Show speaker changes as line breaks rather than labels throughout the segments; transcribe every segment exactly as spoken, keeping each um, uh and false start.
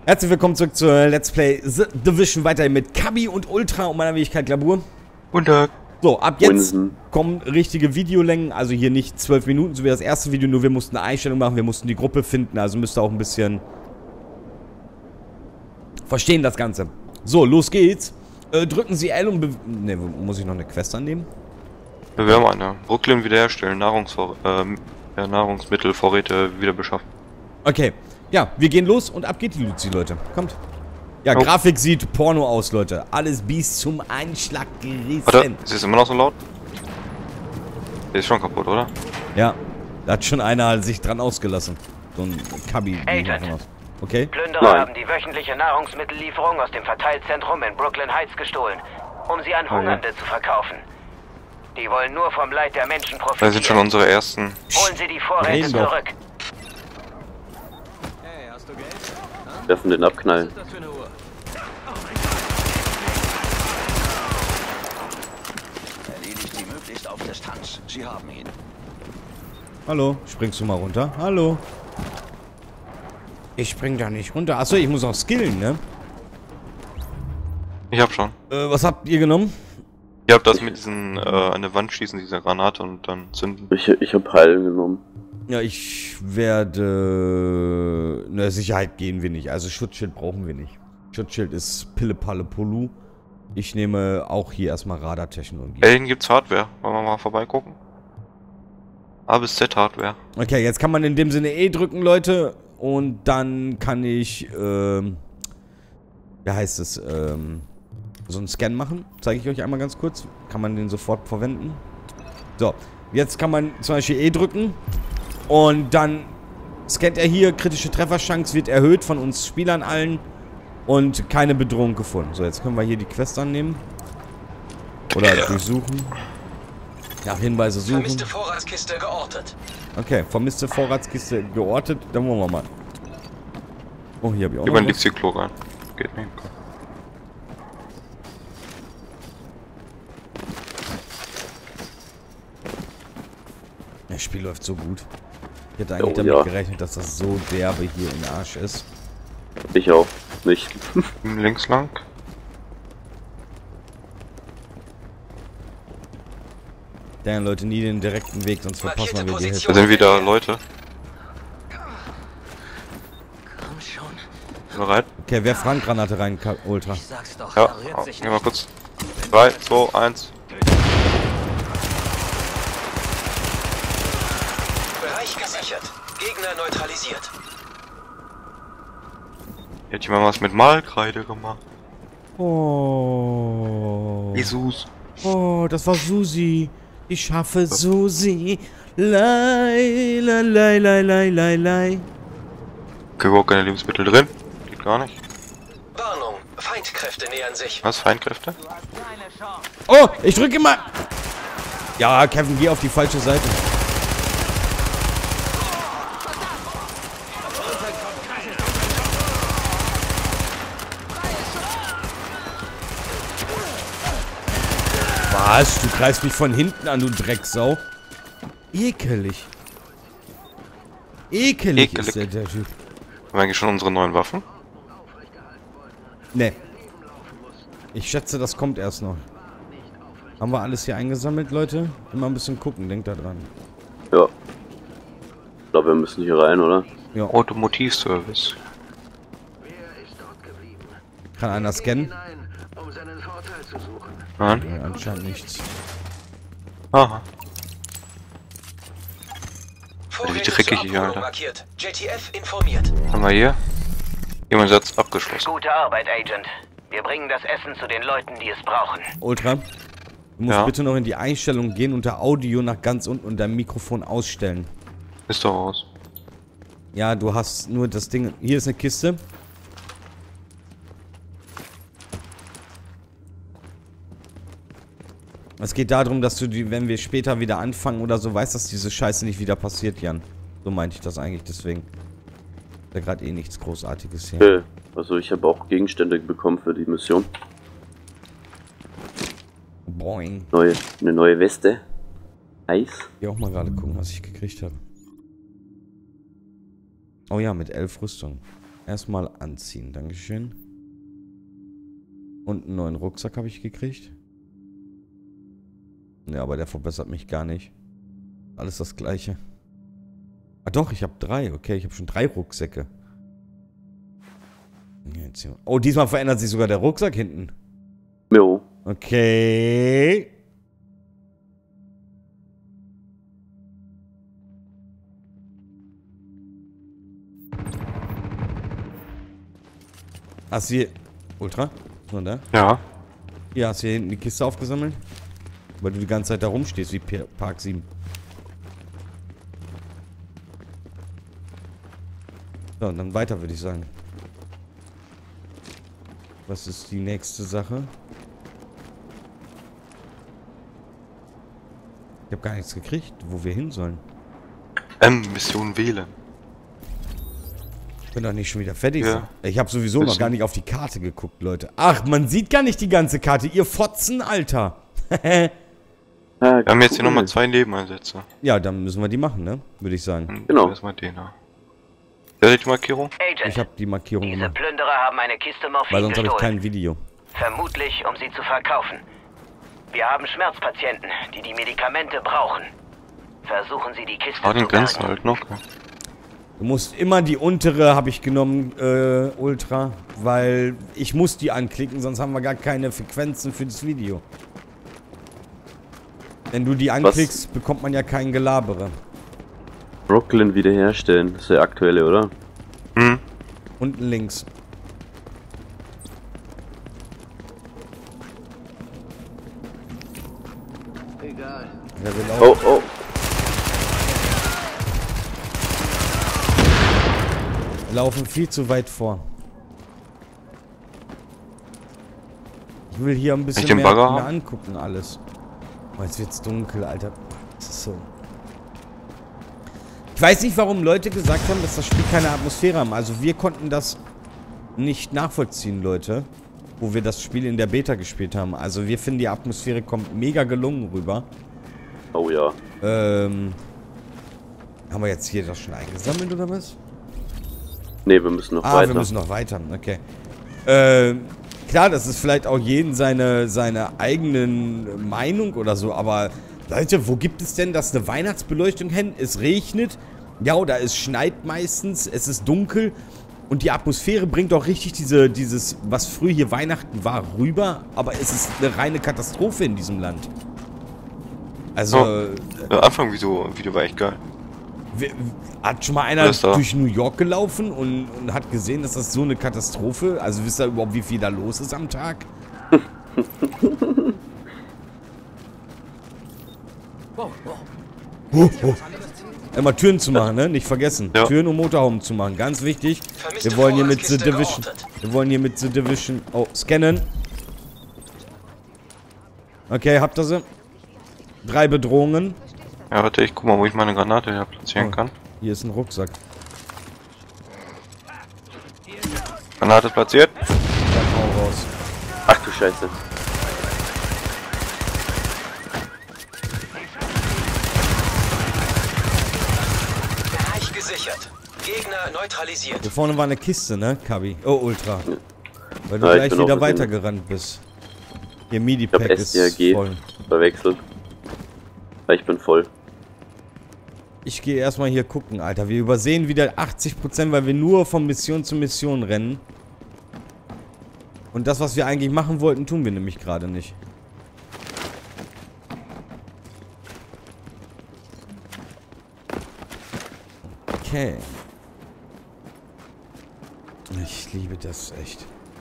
Herzlich willkommen zurück zur Let's Play The Division, weiterhin mit Kabi und Ultra und meiner Wenigkeit Glabur.
Guten Tag.
So, ab jetzt
Winsen.
kommen richtige Videolängen, also hier nicht zwölf Minuten, so wie das erste Video, nur wir mussten eine Einstellung machen, wir mussten die Gruppe finden, also müsst ihr auch ein bisschen verstehen das Ganze. So, los geht's. Äh, drücken Sie L und... Ne, muss ich noch eine Quest annehmen?
Wir haben eine. Brooklyn wiederherstellen, Nahrungsvor ähm, ja, Nahrungsmittelvorräte wieder beschaffen.
Okay, ja, wir gehen los und ab geht die Luzi, Leute. Kommt. Ja,
oh.
Grafik sieht Porno aus, Leute. Alles bis zum Einschlag gerissen.
Warte, ist es immer noch so laut? Der ist schon kaputt, oder?
Ja, da hat schon einer sich dran ausgelassen. So ein Kabi.
Agent.
Okay.
Plünderer
Nein.
haben die wöchentliche Nahrungsmittellieferung aus dem Verteilzentrum in Brooklyn Heights gestohlen, um sie an Hungernde zu verkaufen. Die wollen nur vom Leid der Menschen profitieren.
Das sind schon unsere ersten.
Holen Sie die Vorräte
Reden doch.
zurück.
Dürfen den abknallen.
Erledigt sie möglichst auf Distanz. Sie haben ihn.
Hallo, springst du mal runter? Hallo. Ich spring da nicht runter. Achso, ich muss auch skillen, ne?
Ich hab schon.
Äh, was habt ihr genommen?
Ihr habt das mit diesen, äh, an der Wand schießen, diese Granate und dann zünden.
Ich, ich hab Heilen genommen.
Ja, ich werde... Na, Sicherheit gehen wir nicht. Also Schutzschild brauchen wir nicht. Schutzschild ist Pille-Palle-Polu. Ich nehme auch hier erstmal Radartechnologie.
Alien gibt's Hardware. Wollen wir mal vorbeigucken? A bis Z Hardware.
Okay, jetzt kann man in dem Sinne E drücken, Leute. Und dann kann ich, ähm... wie heißt es, ähm... so einen Scan machen. Zeige ich euch einmal ganz kurz. Kann man den sofort verwenden. So, jetzt kann man zum Beispiel E drücken. Und dann scannt er hier. Kritische Trefferchance wird erhöht von uns Spielern allen. Und keine Bedrohung gefunden. So, jetzt können wir hier die Quest annehmen. Oder durchsuchen. Ja, Hinweise suchen.
Vermisste Vorratskiste geortet.
Okay, vermisste Vorratskiste geortet. Dann wollen wir mal. Oh, hier habe ich auch
Gib
noch
mal ein
was.
Lixiklo rein. Geht nicht.
Das Spiel läuft so gut. Ich hätte eigentlich
Oh,
damit
ja.
gerechnet, dass das so derbe hier im Arsch ist.
Ich auch. Nicht.
Links lang.
Dann Leute, nie den direkten Weg, sonst verpassen wir
Markierte
die
Da
Hilfe.
sind wieder Leute.
Komm schon.
Bereit?
Okay, wer Frankgranate rein, Ka- Ultra?
Ich sag's doch,
Ja.
er rührt sich
Geh mal
nicht.
kurz. drei, zwei, eins.
Bereich gesichert. Gegner neutralisiert.
Hätte jemand was mit Malkreide gemacht.
Oh.
Jesus.
Oh, das war Susi. Ich schaffe Susi. Lei, lei, lei, lei, lei, lei, lei.
Okay, überhaupt keine Lebensmittel drin. Geht gar nicht.
Warnung. Feindkräfte nähern sich.
Was? Feindkräfte?
Oh, ich drücke immer. Ja, Kevin, geh auf die falsche Seite. Was? Du greifst mich von hinten an, du Drecksau. Ekelig. Ekelig,
Ekelig.
ist der, der Typ.
Haben wir eigentlich schon unsere neuen Waffen?
Ne. Ich schätze, das kommt erst noch. Haben wir alles hier eingesammelt, Leute? Immer ein bisschen gucken, denkt da dran.
Ja. Ich glaube, wir müssen hier rein, oder?
Ja.
Automotivservice.
Kann einer scannen?
Nein?
Nee, anscheinend nichts.
Aha.
Vorräte
Wie dreckig
zur
hier,
Abholung
Alter.
markiert. J T F informiert.
Haben wir hier? Jemand Satz abgeschlossen.
Gute Arbeit, Agent. Wir bringen das Essen zu den Leuten, die es brauchen.
Ultra, du musst
Ja.
bitte noch in die Einstellung gehen, unter Audio nach ganz unten und dein Mikrofon ausstellen.
Ist doch aus.
Ja, du hast nur das Ding... Hier ist eine Kiste. Es geht darum, dass du, die, wenn wir später wieder anfangen oder so, weißt, dass diese Scheiße nicht wieder passiert, Jan. So meinte ich das eigentlich, deswegen. Da gerade eh nichts Großartiges hier.
Okay. Also ich habe auch Gegenstände bekommen für die Mission.
Boing.
Neue, eine neue Weste. Eis.
Ich auch mal gerade gucken, was ich gekriegt habe. Oh ja, mit elf Rüstung. Erstmal anziehen. Dankeschön. Und einen neuen Rucksack habe ich gekriegt. Ja, aber der verbessert mich gar nicht. Alles das gleiche. Ah doch, ich habe drei. Okay, ich habe schon drei Rucksäcke. Oh, diesmal verändert sich sogar der Rucksack hinten.
Jo.
Okay. Hast du hier... Ultra? So, da?
Ja.
Hier, hast du hier hinten die Kiste aufgesammelt? Weil du die ganze Zeit da rumstehst, wie Park sieben. So, und dann weiter, würde ich sagen. Was ist die nächste Sache? Ich habe gar nichts gekriegt, wo wir hin sollen.
M, Mission wählen.
Ich bin doch nicht schon wieder fertig.
Ja.
Ich habe sowieso noch gar nicht auf die Karte geguckt, Leute. Ach, man sieht gar nicht die ganze Karte. Ihr Fotzen, Alter.
Ah,
Wir haben jetzt hier
cool.
nochmal zwei Nebeneinsätze.
Ja, dann müssen wir die machen, ne? Würde ich sagen.
Und
Genau.
Erstmal den da. Wer hat die Markierung?
Agent,
Ich habe die Markierung
diese
gemacht.
Plünderer haben eine Kiste Morphin
Weil sonst habe ich
gestohlen.
kein Video.
Vermutlich, um sie zu verkaufen. Wir haben Schmerzpatienten, die die Medikamente brauchen. Versuchen Sie die Kiste
Ah, den
zu
kennst du
bergen.
halt noch.
Du musst immer die untere, habe ich genommen, äh, Ultra. Weil ich muss die anklicken, sonst haben wir gar keine Frequenzen für das Video. Wenn du die anklickst, bekommt man ja kein Gelabere.
Brooklyn wiederherstellen. Das ist der aktuelle, oder?
Hm.
Unten links.
Egal.
Wer will auch?
Oh, oh.
Laufen viel zu weit vor. Ich will hier ein bisschen
Ich den
mehr,
Bagger
mehr
haben?
angucken alles. Oh, jetzt wird's dunkel, Alter. Das ist so. Ich weiß nicht, warum Leute gesagt haben, dass das Spiel keine Atmosphäre haben. Also wir konnten das nicht nachvollziehen, Leute. Wo wir das Spiel in der Beta gespielt haben. Also wir finden, die Atmosphäre kommt mega gelungen rüber.
Oh ja.
Ähm... Haben wir jetzt hier das schon eingesammelt, oder was?
Ne, wir müssen noch
Ah,
weiter.
wir müssen noch weiter, okay. Ähm, klar, das ist vielleicht auch jeden seine, seine eigenen Meinung oder so, aber Leute, wo gibt es denn, dass eine Weihnachtsbeleuchtung hängt? Es regnet, ja, oder es schneit meistens, es ist dunkel und die Atmosphäre bringt auch richtig diese, dieses, was früher hier Weihnachten war, rüber, aber es ist eine reine Katastrophe in diesem Land. Also,
Oh. Der Anfang-Video Video war echt geil.
wer- hat schon mal einer
Wer ist da?
durch New York gelaufen und, und hat gesehen, dass das so eine Katastrophe, also wisst ihr überhaupt, wie viel da los ist am Tag? Oh, oh. Immer Türen zu machen, ne? Nicht vergessen.
Ja.
Türen und Motorhauben zu machen, ganz wichtig. Wir wollen hier mit The Division, wir wollen hier mit The Division, oh, scannen. Okay, habt ihr sie? Drei Bedrohungen.
Ja, warte, ich guck mal, wo ich meine Granate hier platzieren
Oh.
kann.
Hier ist ein Rucksack.
Granate platziert.
Dann hau raus.
Ach du Scheiße.
Bereich gesichert. Gegner neutralisiert.
Hier vorne war eine Kiste, ne, Kabi? Oh, Ultra. Weil du
Ja, ich
gleich
bin
wieder
auch
weitergerannt bist. Hier,
Ich
Midi-Pack
hab
ist
S D A G
voll.
verwechselt. Weil ich bin voll.
Ich gehe erstmal hier gucken, Alter. Wir übersehen wieder achtzig Prozent, weil wir nur von Mission zu Mission rennen. Und das, was wir eigentlich machen wollten, tun wir nämlich gerade nicht. Okay. Ich liebe das echt.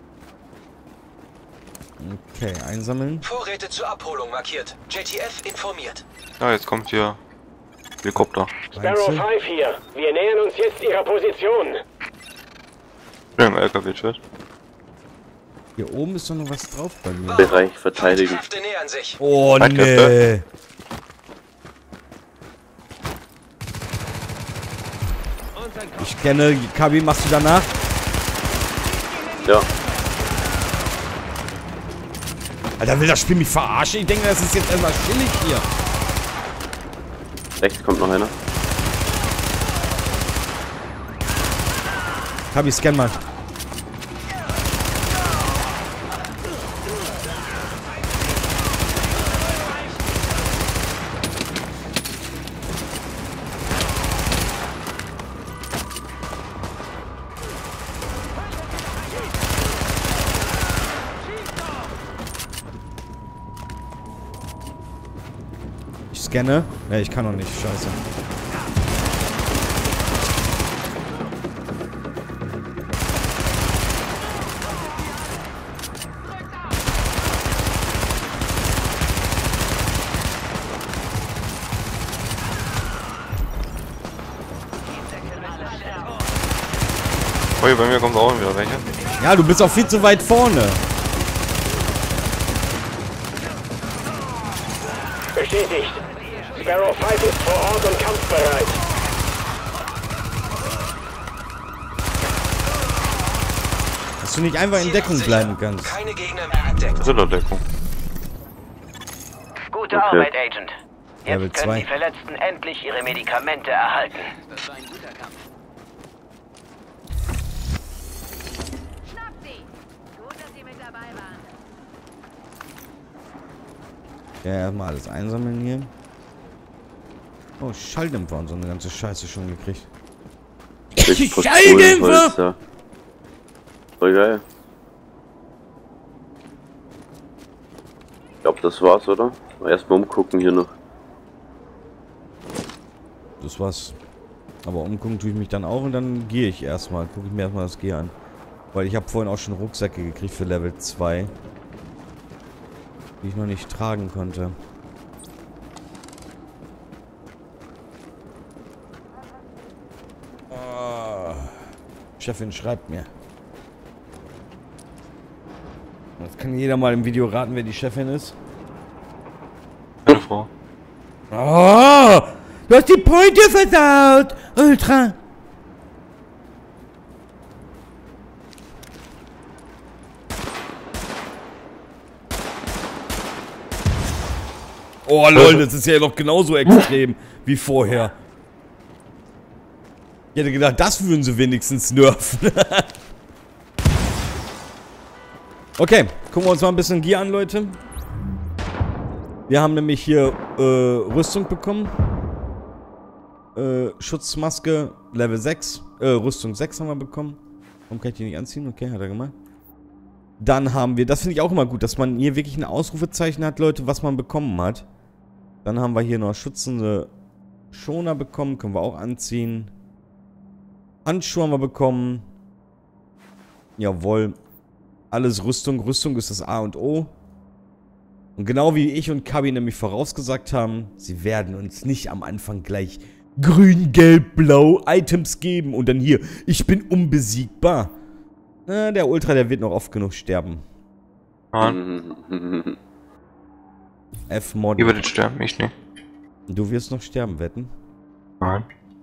Okay, einsammeln.
Vorräte zur Abholung markiert. J T F informiert.
Ja, jetzt kommt hier Helikopter.
Sparrow
fünf hier. Wir nähern uns jetzt Ihrer Position.
Ja, im L K W-Chat.
Hier oben ist doch noch was drauf bei mir.
Bereich verteidigen.
Kräfte nähern sich.
Oh, nee.
Kräfte.
Ich kenne, Kabi, machst du danach?
Ja.
Alter, will das Spiel mich verarschen? Ich denke, das ist jetzt erstmal chillig hier.
Rechts kommt noch einer.
Kabi, scan mal. Ich scanne. Ne, ich kann noch nicht. Scheiße.
Oh, hier bei mir kommt auch wieder welche.
Ja, du bist auch viel zu weit vorne.
Bestätigt. Sparrow fünf ist vor Ort und kampfbereit.
Dass du nicht einfach in Deckung bleiben kannst.
Keine Gegner mehr entdeckt.
Deckung.
Gute
Okay.
Arbeit, Agent.
Level
Jetzt können
zwei.
die Verletzten endlich ihre Medikamente erhalten.
Das war ein guter Kampf.
Schnapp sie! Gut, dass Sie mit dabei waren.
Ja, erstmal alles einsammeln hier. Oh, Schalldämpfer und so eine ganze Scheiße schon gekriegt.
Schalldämpfer! Voll geil. Ich glaube, das war's, oder? Erstmal umgucken hier noch.
Das war's. Aber umgucken tue ich mich dann auch und dann gehe ich erstmal. Gucke ich mir erstmal das Gear an. Weil ich habe vorhin auch schon Rucksäcke gekriegt für Level zwei. Die ich noch nicht tragen konnte. Oh. Chefin schreibt mir. Jetzt kann jeder mal im Video raten, wer die Chefin ist.
Eine Frau.
Oh! Du hast die Pointe versaut! Ultra! Oh lol, das ist ja noch genauso extrem wie vorher. Ich hätte gedacht, das würden sie wenigstens nerven. Okay, gucken wir uns mal ein bisschen Gear an, Leute. Wir haben nämlich hier äh, Rüstung bekommen. Äh, Schutzmaske Level sechs. Äh, Rüstung sechs haben wir bekommen. Warum kann ich die nicht anziehen? Okay, hat er gemacht. Dann haben wir, das finde ich auch immer gut, dass man hier wirklich ein Ausrufezeichen hat, Leute, was man bekommen hat. Dann haben wir hier noch schützende Schoner bekommen, können wir auch anziehen. Handschuhe haben wir bekommen. Jawohl. Alles Rüstung. Rüstung ist das A und O. Und genau wie ich und Kabi nämlich vorausgesagt haben, sie werden uns nicht am Anfang gleich grün, gelb, blau Items geben. Und dann hier, ich bin unbesiegbar. Na, der Ultra, der wird noch oft genug sterben.
Nein.
F-Mod.
Ihr werdet sterben, ich nicht.
Du wirst noch sterben, wetten?
Nein.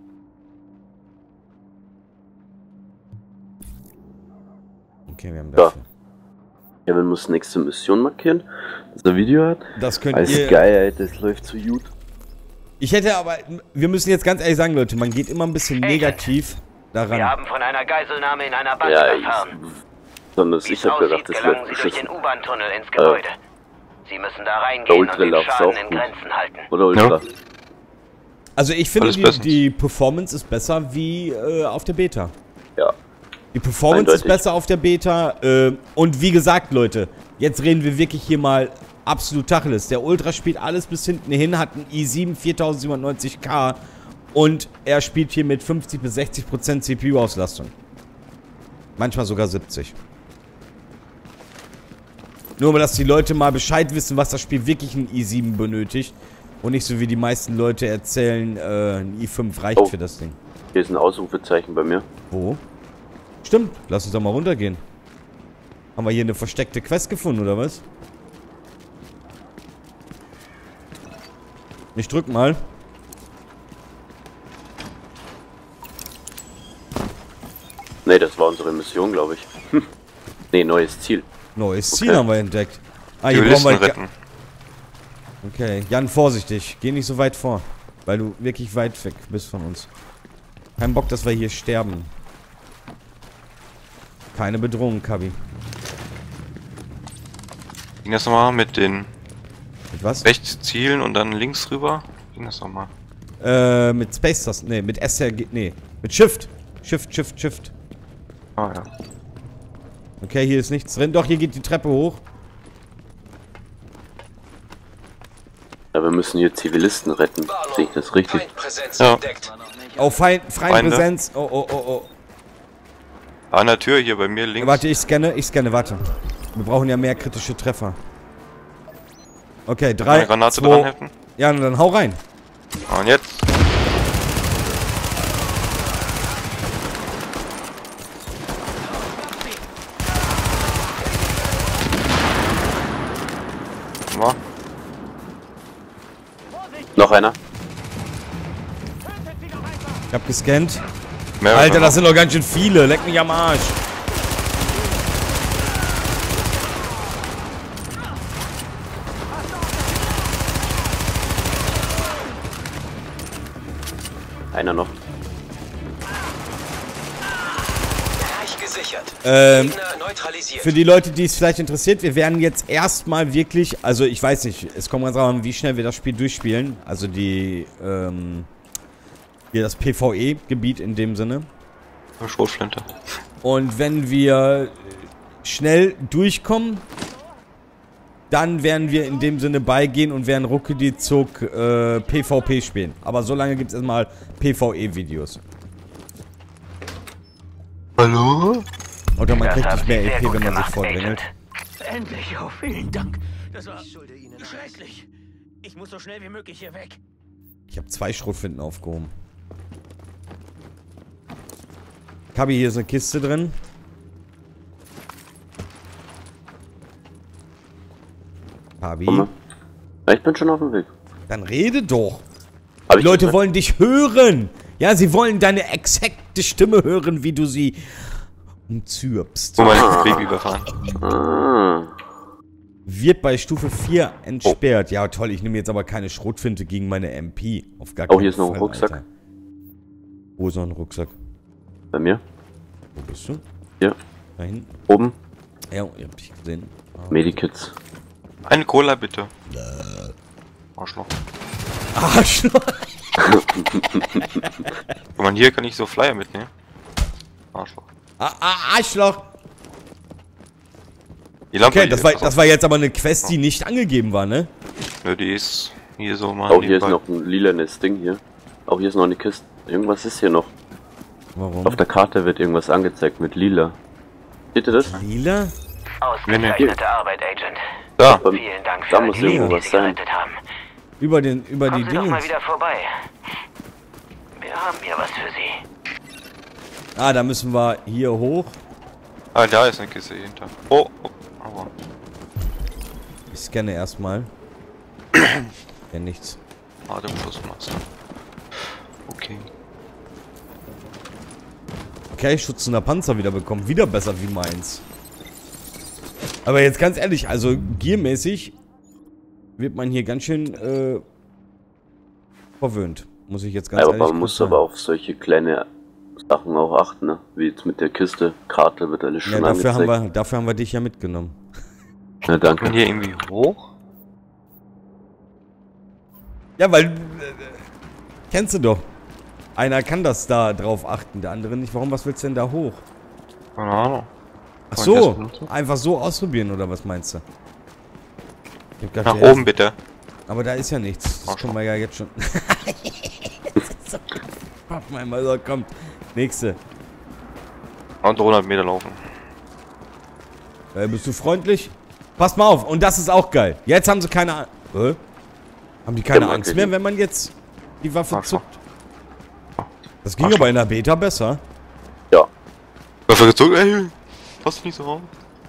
Okay, wir haben
Ja.
dafür.
Kevin muss nächste Mission markieren, dass er Video hat.
Das könnt
Alles
ihr...
geil, Alter, das läuft so gut.
Ich hätte aber... Wir müssen jetzt ganz ehrlich sagen, Leute, man geht immer ein bisschen negativ daran.
Wir haben von einer Geiselnahme in einer Bank
Ja,
erfahren.
ich, sondern
Wie
ich
es
hab gedacht,
aussieht,
das
gelangen
wird
Sie durch den
beschissen.
U-Bahn-Tunnel ins Gebäude. Sie müssen da reingehen und
Ultra
den
läuft's
Schaden
auch
in
gut.
Grenzen halten.
Oder Ultra.
Ja.
Also ich finde,
Alles
die,
bestens.
die Performance ist besser wie äh, auf der Beta.
Ja.
Die Performance
Eindeutig.
ist besser auf der Beta. Äh, und wie gesagt, Leute, jetzt reden wir wirklich hier mal absolut Tacheles. Der Ultra spielt alles bis hinten hin, hat einen i sieben viertausendsiebenhundertneunzig K und er spielt hier mit fünfzig bis sechzig Prozent C P U-Auslastung. Manchmal sogar siebzig. Nur mal, dass die Leute mal Bescheid wissen, was das Spiel wirklich ein i sieben benötigt. Und nicht so wie die meisten Leute erzählen, äh, ein i fünf reicht
Oh.
für das Ding.
Hier ist ein Ausrufezeichen bei mir.
Wo? Stimmt, lass uns doch mal runtergehen. Haben wir hier eine versteckte Quest gefunden, oder was? Ich drück mal.
Ne, das war unsere Mission, glaube ich. Ne, neues Ziel.
Neues Ziel
Okay.
haben wir entdeckt. Ah,
Die
hier brauchen
Listen
wir...
retten.
Okay, Jan, vorsichtig. Geh nicht so weit vor. Weil du wirklich weit weg bist von uns. Kein Bock, dass wir hier sterben. Keine Bedrohung, Kabi.
Ging das nochmal mit den
Mit was?
rechts zielen und dann links rüber? Ging das nochmal?
Äh, mit Space-Tasten. Nee, mit S R G. Nee, mit Shift. Shift, Shift, Shift.
Ah ja.
Okay, hier ist nichts drin. Doch, hier geht die Treppe hoch.
Ja, wir müssen hier Zivilisten retten. Sehe ich das richtig?
Feindpräsenz
Ja.
entdeckt.
Oh, Feind, freie
Feinde.
Präsenz. Oh, oh, oh, oh.
An der Tür hier bei mir links.
Warte, ich scanne, ich scanne, warte. Wir brauchen ja mehr kritische Treffer. Okay, drei,
Eine Granate
zwei,
dran hätten.
ja, dann hau rein.
Und jetzt. Mal.
Noch einer?
Ich hab gescannt.
Mehrere
Alter,
noch.
das sind doch ganz schön viele. Leck mich am Arsch.
Einer noch.
Bereich gesichert.
Ähm,
Gegner neutralisiert.
für die Leute, die es vielleicht interessiert, wir werden jetzt erstmal wirklich, also ich weiß nicht, es kommt ganz drauf an, wie schnell wir das Spiel durchspielen. Also die, ähm, hier das PvE-Gebiet in dem Sinne.
Schrotflinte.
Und wenn wir schnell durchkommen, dann werden wir in dem Sinne beigehen und werden ruckedizuck äh, PvP spielen. Aber so lange gibt es erstmal PvE-Videos.
Hallo?
Oder man
Das
kriegt
haben
nicht
Sie
mehr
sehr
E P,
gut
wenn man sich
gemacht,
vordrängelt.
Agent.
Endlich, oh, vielen Dank. Das war schrecklich. Ich muss so schnell wie möglich hier weg.
Ich habe zwei Schrotflinten aufgehoben. Kabi, hier ist eine Kiste drin. Kabi,
Komm mal. Ja, ich bin schon auf dem Weg.
dann rede doch.
Hab
Die
ich
Leute
gesagt?
wollen dich hören. Ja, sie wollen deine exakte Stimme hören, wie du sie umzirpst.
Wo mein Baby überfahren.
Ah.
Wird bei Stufe vier entsperrt. Ja, toll, ich nehme jetzt aber keine Schrotflinte gegen meine M P. Auf gar
Oh,
keinen
hier ist noch ein
Fall,
Rucksack.
Alter. Wo ist noch ein Rucksack?
Bei mir?
Wo bist du?
Hier.
Da hinten?
Oben.
Ja, ihr habt dich gesehen. Ah.
Medikits.
Eine Cola bitte. Arschloch.
Arschloch.
Guck mal, hier kann ich so Flyer mitnehmen. Arschloch.
Ah, ah, Arschloch.
Die Lampe
Okay, das
hier
war,
ist
das war jetzt aber eine Quest, die nicht angegeben war, ne?
Nö, die ist hier so mal.
Oh, hier ist
nebenbei.
noch ein lilanes Ding hier. Oh, hier ist noch eine Kiste. Irgendwas ist hier noch.
Warum?
Auf der Karte wird irgendwas angezeigt mit lila. Seht ihr das?
Lila?
Ausgezeichnete Arbeit, Agent.
Da.
Beim-
Vielen Dank
Da
für
muss
all die,
irgendwo
die
was
Sie
sein.
gerettet haben.
Über den, über die
Kommen Sie doch mal
Dinge.
wieder vorbei. Wir haben hier was für Sie.
Ah, da müssen wir hier hoch.
Ah, da ist eine Kiste hinter. Oh, oh. Aua.
Ich scanne erstmal. Ja, nichts.
Atemschutzmaske. Okay.
Okay, schützender Panzer wieder bekommen. Wieder besser wie meins. Aber jetzt ganz ehrlich, also gearmäßig wird man hier ganz schön äh, verwöhnt. Muss ich jetzt ganz
Ja,
ehrlich
aber man muss
sagen.
aber auf solche kleine Sachen auch achten, ne? Wie jetzt mit der Kiste. Karte wird alles
Ja,
schon
dafür haben,
angezeigt.
wir, dafür haben wir dich ja mitgenommen.
Ja,
Kann
danke.
hier irgendwie hoch?
Ja, weil... Äh, kennst du doch. Einer kann das da drauf achten, der andere nicht. Warum, was willst du denn da hoch?
Keine Ahnung.
Ach
Kann ich das
so,
benutzen?
einfach so ausprobieren, oder was meinst du? Ich hab grad
Nach
die-
oben bitte.
Aber da ist ja nichts. Das
Arschloch.
können wir ja jetzt schon... Mach mal mal so, kommt. Nächste.
Und hundert Meter laufen.
Äh, bist du freundlich? Pass mal auf, und das ist auch geil. Jetzt haben sie keine Angst. Hä? Haben die keine
Ja,
Angst
okay.
mehr, wenn man jetzt die Waffe
Arschloch.
zuckt? Das ging aber in der Beta besser.
Ja.
Waffe gezogen, ey. Passt nicht so raus.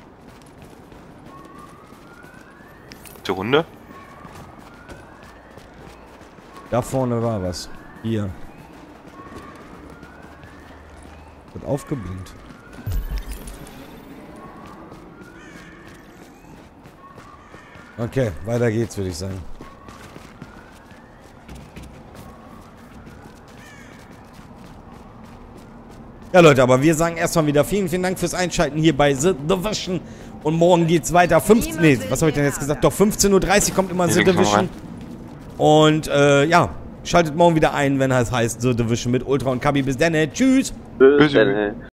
Die Runde?
Da vorne war was. Hier. Wird aufgeblinkt. Okay, weiter geht's, würde ich sagen. Ja, Leute, aber wir sagen erstmal wieder vielen, vielen Dank fürs Einschalten hier bei The Division. Und morgen geht's weiter. fünfzehn, nee, was habe ich denn jetzt gesagt? Doch, fünfzehn Uhr dreißig kommt immer The Division. Und, äh, ja, schaltet morgen wieder ein, wenn es heißt The Division mit Ultra und Kabi. Bis dann, tschüss.
Bis dann.